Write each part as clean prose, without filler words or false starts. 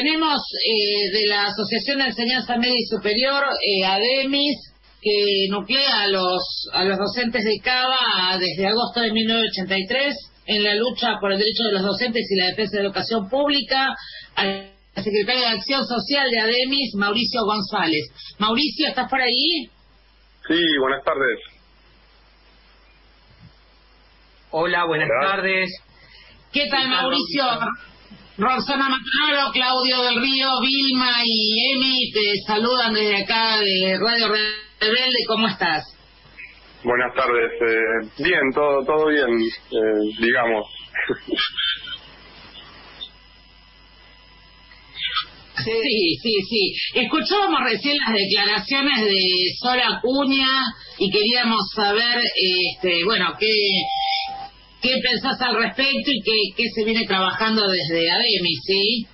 tenemos de la Asociación de Enseñanza Media y Superior, ADEMIS, que nuclea a los docentes de Cava desde agosto de 1983 en la lucha por el derecho de los docentes y la defensa de la educación pública, al secretario de Acción Social de ADEMIS, Mauricio González. Mauricio, ¿estás por ahí? Sí, buenas tardes. Hola, buenas tardes. ¿Qué tal, Mauricio? Roxana Matanaro, Claudio del Río, Vilma y Emi te saludan desde acá de Radio Rebelde. ¿Cómo estás? Buenas tardes. Bien, todo bien, digamos. Sí. Escuchábamos recién las declaraciones de Sol Acuña y queríamos saber, ¿qué pensás al respecto y qué se viene trabajando desde ADEMIS, sí?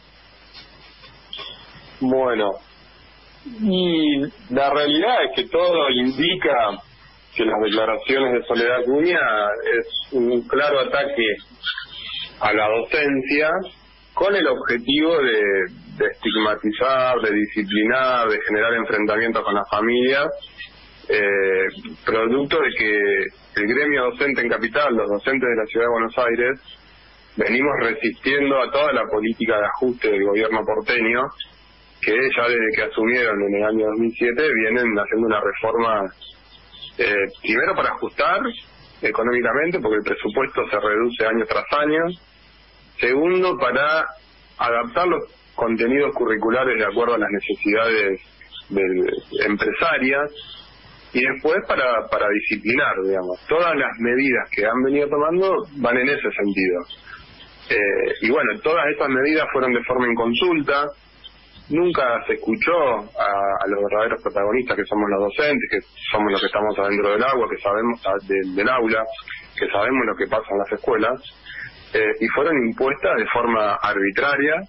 Bueno, y la realidad es que todo indica que las declaraciones de Soledad Acuña es un claro ataque a la docencia con el objetivo de estigmatizar, de disciplinar, de generar enfrentamientos con las familias, producto de que el gremio docente en Capital, los docentes de la Ciudad de Buenos Aires, venimos resistiendo a toda la política de ajuste del gobierno porteño, que ya desde que asumieron en el año 2007 vienen haciendo una reforma, primero para ajustar económicamente, porque el presupuesto se reduce año tras año; segundo, para adaptar los contenidos curriculares de acuerdo a las necesidades empresarias; y después para disciplinar, digamos. Todas las medidas que han venido tomando van en ese sentido. Y bueno, todas estas medidas fueron de forma inconsulta. Nunca se escuchó a los verdaderos protagonistas, que somos los docentes, que somos los que estamos adentro del agua, que sabemos del aula, que sabemos lo que pasa en las escuelas, y fueron impuestas de forma arbitraria,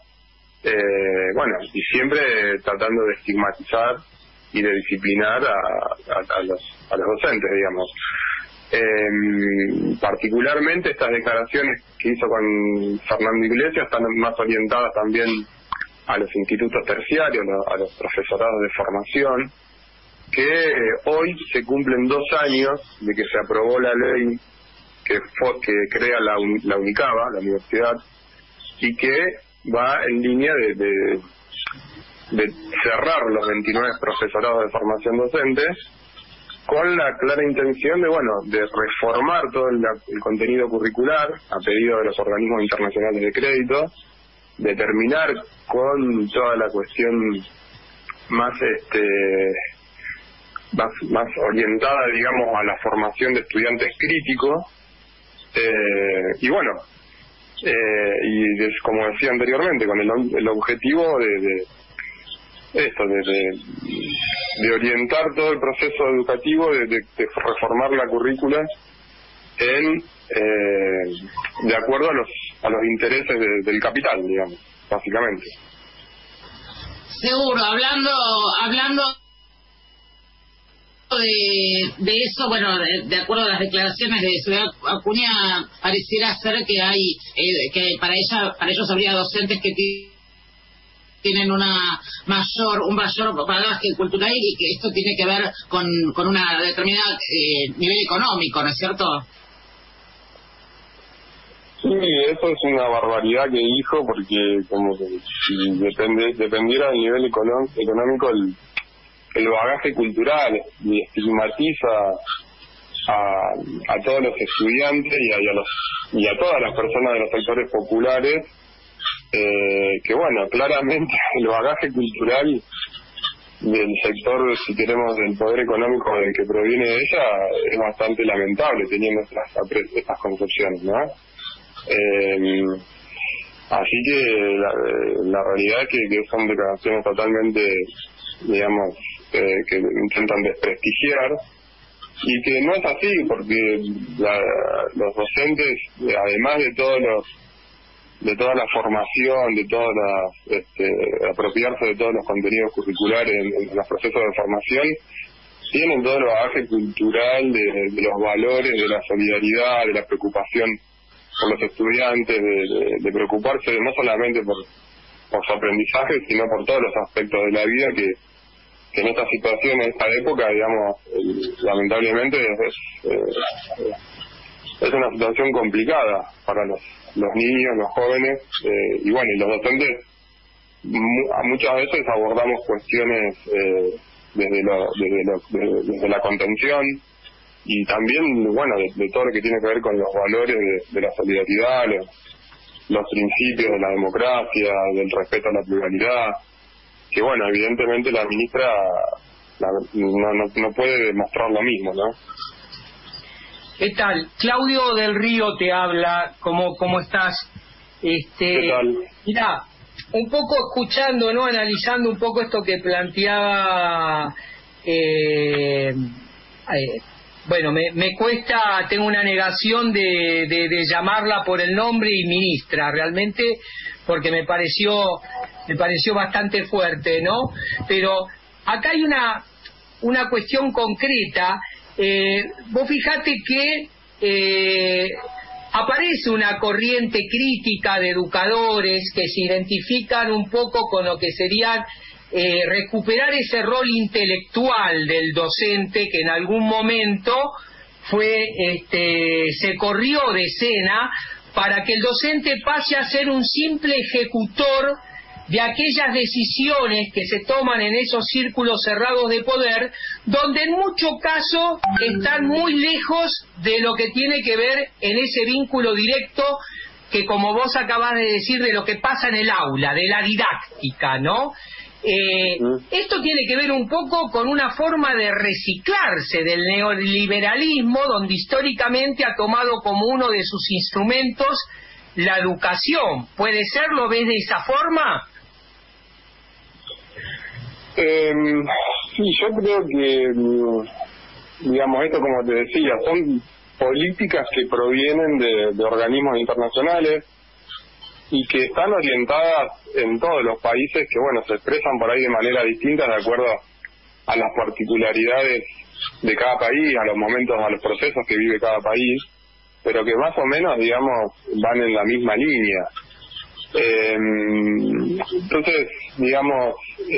y siempre tratando de estigmatizar y de disciplinar a los docentes, digamos. Particularmente estas declaraciones que hizo con Fernando Iglesias están más orientadas también a los institutos terciarios, a los profesorados de formación, que hoy se cumplen 2 años de que se aprobó la ley que crea la UNICABA, la universidad, y que va en línea de cerrar los 29 profesorados de formación docente, con la clara intención de reformar todo el contenido curricular a pedido de los organismos internacionales de crédito, de terminar con toda la cuestión más orientada, digamos, a la formación de estudiantes críticos, como decía anteriormente, con el objetivo de orientar todo el proceso educativo, de reformar la currícula de acuerdo a los intereses del capital, digamos, básicamente. Seguro, hablando de eso, de acuerdo a las declaraciones de Soledad Acuña, pareciera ser que hay que para ellos habría docentes que tienen un mayor bagaje cultural y que esto tiene que ver con una determinada nivel económico, ¿no es cierto? Sí, eso es una barbaridad que dijo, porque como que si dependiera del nivel económico el bagaje cultural, y estigmatiza a todos los estudiantes y a todas las personas de los sectores populares, que claramente el bagaje cultural del sector, si queremos, del poder económico del que proviene de ella, es bastante lamentable teniendo estas concepciones, ¿no? Así que la realidad es que son declaraciones totalmente, digamos, que intentan desprestigiar, y que no es así, porque los docentes, además de toda la formación, de todas apropiarse de todos los contenidos curriculares en los procesos de formación, tienen todo el bagaje cultural de los valores, de la solidaridad, de la preocupación por los estudiantes, de preocuparse no solamente por su aprendizaje, sino por todos los aspectos de la vida que en esta situación, en esta época, digamos, lamentablemente es una situación complicada para los niños, los jóvenes, y bueno, y los docentes muchas veces abordamos cuestiones desde la contención y también, bueno, de todo lo que tiene que ver con los valores de la solidaridad, los principios de la democracia, del respeto a la pluralidad, que bueno, evidentemente la ministra no puede demostrar lo mismo, ¿no? ¿Qué tal? Claudio del Río te habla, ¿cómo estás? ¿Qué tal? Mirá, un poco escuchando, ¿no? Analizando un poco esto que planteaba, bueno, me cuesta, tengo una negación de llamarla por el nombre y ministra, realmente, porque me pareció bastante fuerte, ¿no? Pero acá hay una cuestión concreta. Vos fijate que aparece una corriente crítica de educadores que se identifican un poco con lo que serían recuperar ese rol intelectual del docente que en algún momento se corrió de escena para que el docente pase a ser un simple ejecutor de aquellas decisiones que se toman en esos círculos cerrados de poder, donde en muchos casos están muy lejos de lo que tiene que ver en ese vínculo directo que, como vos acabás de decir, de lo que pasa en el aula, de la didáctica, ¿no? Esto tiene que ver un poco con una forma de reciclarse del neoliberalismo, donde históricamente ha tomado como uno de sus instrumentos la educación. ¿Puede ser? ¿Lo ves de esa forma? Sí, yo creo que, digamos, esto, como te decía, son políticas que provienen de organismos internacionales y que están orientadas en todos los países, que bueno, se expresan por ahí de manera distinta de acuerdo a las particularidades de cada país, a los momentos, a los procesos que vive cada país, pero que más o menos, digamos, van en la misma línea. Entonces, digamos,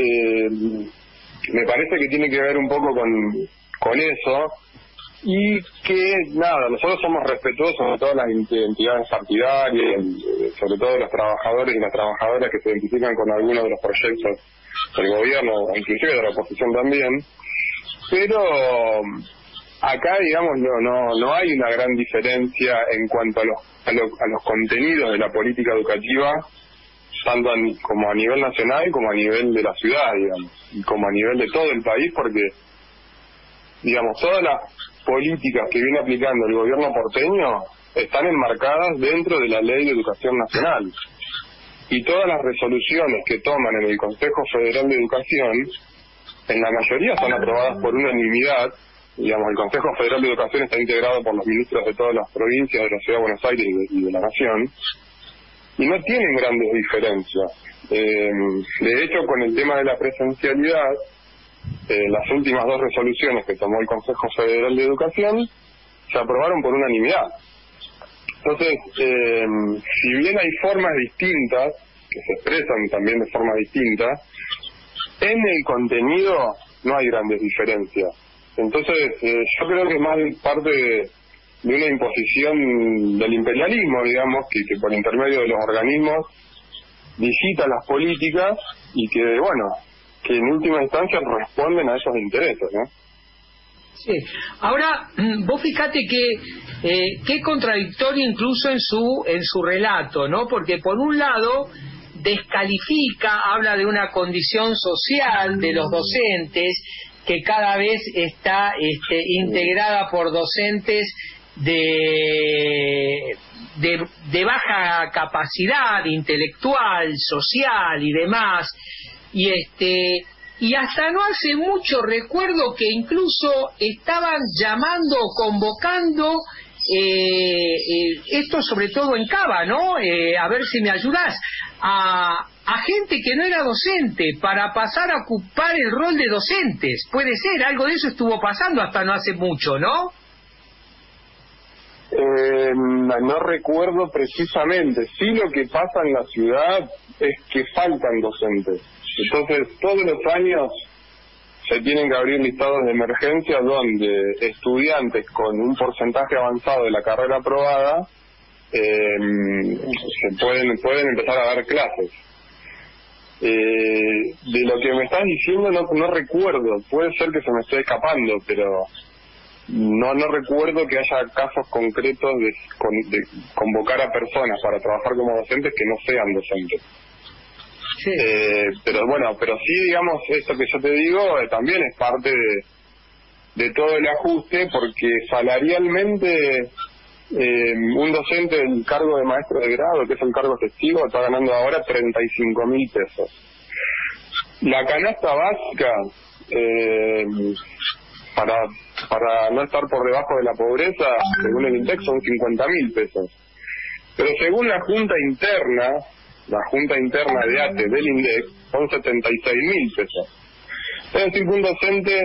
me parece que tiene que ver un poco con eso, y que, nada, nosotros somos respetuosos de todas las entidades partidarias, sobre todo de los trabajadores y las trabajadoras que se identifican con algunos de los proyectos del gobierno, inclusive de la oposición también, pero acá, digamos, no hay una gran diferencia en cuanto a los contenidos de la política educativa, tanto como a nivel nacional como a nivel de la ciudad, digamos, y como a nivel de todo el país, porque, digamos, todas las políticas que viene aplicando el gobierno porteño están enmarcadas dentro de la Ley de Educación Nacional, y todas las resoluciones que toman en el Consejo Federal de Educación, en la mayoría son aprobadas por unanimidad. Digamos, el Consejo Federal de Educación está integrado por los ministros de todas las provincias de la Ciudad de Buenos Aires y de la Nación, y no tienen grandes diferencias. De hecho, con el tema de la presencialidad, las últimas dos resoluciones que tomó el Consejo Federal de Educación se aprobaron por unanimidad. Entonces, si bien hay formas distintas, que se expresan también de forma distinta, en el contenido no hay grandes diferencias. Entonces, yo creo que es más parte de una imposición del imperialismo, digamos, que por intermedio de los organismos digita las políticas y que, bueno, que en última instancia responden a esos intereses, ¿no? Sí. Ahora, vos fíjate que contradictorio incluso en su relato, ¿no? Porque por un lado descalifica, habla de una condición social de los docentes que cada vez está integrada por docentes de baja capacidad intelectual, social y demás, y hasta no hace mucho recuerdo que incluso estaban llamando, convocando, esto sobre todo en Cava, ¿no? A ver si me ayudás, a gente que no era docente para pasar a ocupar el rol de docentes. Puede ser, algo de eso estuvo pasando hasta no hace mucho, ¿no? No recuerdo precisamente. Sí, lo que pasa en la ciudad es que faltan docentes. Entonces, todos los años se tienen que abrir listados de emergencia donde estudiantes con un porcentaje avanzado de la carrera aprobada se pueden empezar a dar clases. De lo que me estás diciendo no recuerdo, puede ser que se me esté escapando, pero no recuerdo que haya casos concretos de convocar a personas para trabajar como docentes que no sean docentes. Sí. Pero sí, digamos, esto que yo te digo también es parte de todo el ajuste, porque salarialmente un docente del cargo de maestro de grado, que es el cargo efectivo, está ganando ahora 35.000 pesos. La canasta básica, para no estar por debajo de la pobreza, según el INDEC, son 50.000 pesos. Pero según la Junta Interna de ATE del INDEC, son 76.000 pesos. Es decir, que un docente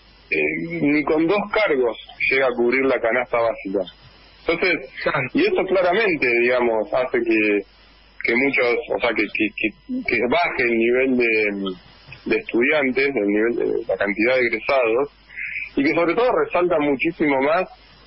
ni con 2 cargos llega a cubrir la canasta básica. Entonces, y esto claramente, digamos, hace que muchos, o sea, que baje el nivel de estudiantes, el nivel de la cantidad de egresados, y que sobre todo resalta muchísimo más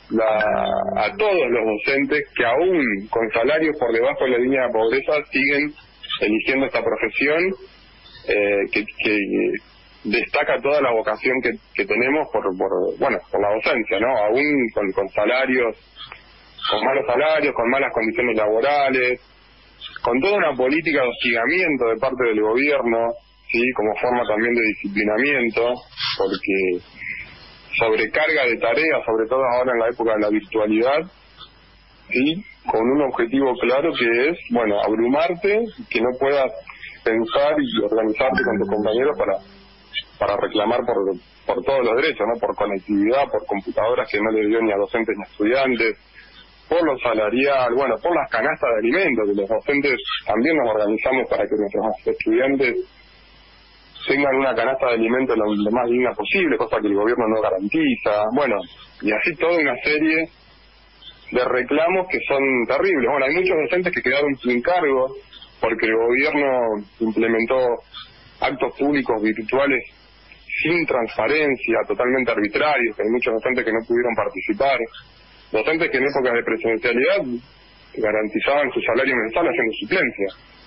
a todos los docentes que aún con salarios por debajo de la línea de pobreza siguen eligiendo esta profesión, que destaca toda la vocación que tenemos por la docencia, ¿no? Aún con salarios, con malos salarios, con malas condiciones laborales, con toda una política de hostigamiento de parte del gobierno, sí, como forma también de disciplinamiento, porque sobrecarga de tareas, sobre todo ahora en la época de la virtualidad, sí, con un objetivo claro que es, abrumarte, que no puedas pensar y organizarte con tus compañeros para reclamar por todos los derechos, ¿no? Por conectividad, por computadoras que no le dio ni a docentes ni a estudiantes, por lo salarial, por las canastas de alimentos, que los docentes también nos organizamos para que nuestros estudiantes tengan una canasta de alimentos lo más digna posible, cosa que el gobierno no garantiza, y así toda una serie de reclamos que son terribles. Hay muchos docentes que quedaron sin cargo porque el gobierno implementó actos públicos virtuales sin transparencia, totalmente arbitrarios, que hay muchos docentes que no pudieron participar, docentes que en épocas de presencialidad garantizaban su salario mensual haciendo suplencia.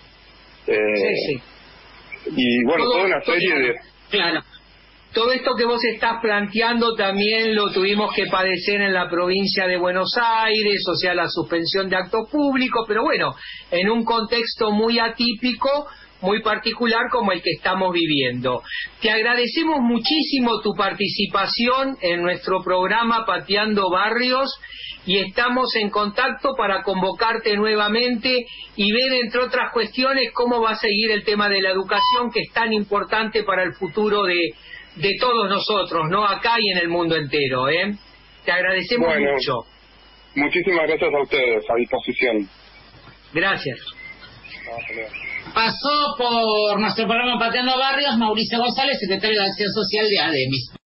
Sí. Y toda una serie de... Claro. Todo esto que vos estás planteando también lo tuvimos que padecer en la provincia de Buenos Aires, o sea, la suspensión de actos públicos, pero en un contexto muy atípico, muy particular como el que estamos viviendo. Te agradecemos muchísimo tu participación en nuestro programa Pateando Barrios y estamos en contacto para convocarte nuevamente y ver, entre otras cuestiones, cómo va a seguir el tema de la educación, que es tan importante para el futuro de todos nosotros, ¿no? Acá y en el mundo entero, ¿eh? Te agradecemos mucho. Muchísimas gracias a ustedes, a disposición. Gracias. Pasó por nuestro programa Pateando Barrios Mauricio González, secretario de Acción Social de ADEMIS.